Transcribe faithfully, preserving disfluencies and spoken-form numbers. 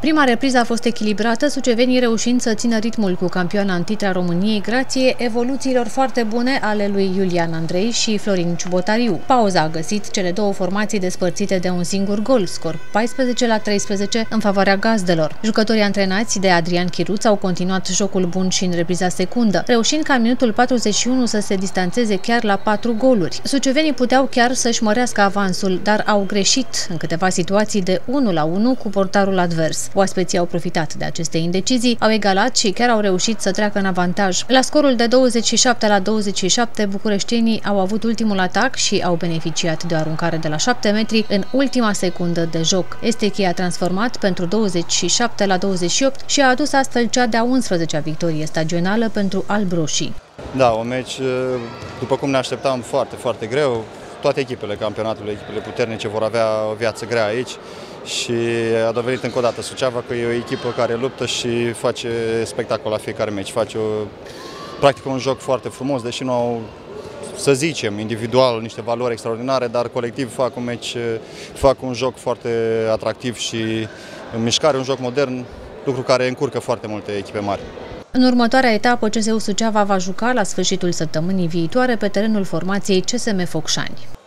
Prima repriză a fost echilibrată, sucevenii reușind să țină ritmul cu campioana în titla României grație evoluțiilor foarte bune ale lui Iulian Andrei și Florin Ciubotariu. Pauza a găsit cele două formații despărțite de un singur gol, scor paisprezece la treisprezece în favoarea gazdelor. Jucătorii antrenați de Adrian Chiruț au continuat jocul bun și în repriza secundă, reușind ca în minutul patruzeci și unu să se distanțeze chiar la patru goluri. Sucevenii puteau chiar să-și mărească avansul, dar au greșit în câteva situații de unu la unu cu portarul advers. Oaspeții au profitat de aceste indecizii, au egalat și chiar au reușit să treacă în avantaj. La scorul de douăzeci și șapte la douăzeci și șapte, bucureștenii au avut ultimul atac și au beneficiat de o aruncare de la șapte metri în ultima secundă de joc. Estechi a transformat pentru douăzeci și șapte la douăzeci și opt și a adus astfel cea de-a unsprezecea victorie stagională pentru albroșii. Da, un meci, după cum ne așteptam, foarte, foarte greu. Toate echipele campionatului, echipele puternice vor avea o viață grea aici și a dovedit încă o dată Suceava că e o echipă care luptă și face spectacol la fiecare meci. Face o, practic un joc foarte frumos, deși nu au, să zicem, individual niște valori extraordinare, dar colectiv fac un meci, fac un joc foarte atractiv și în mișcare, un joc modern, lucru care încurcă foarte multe echipe mari. În următoarea etapă, C S U Suceava va juca la sfârșitul săptămânii viitoare pe terenul formației C S M Focșani.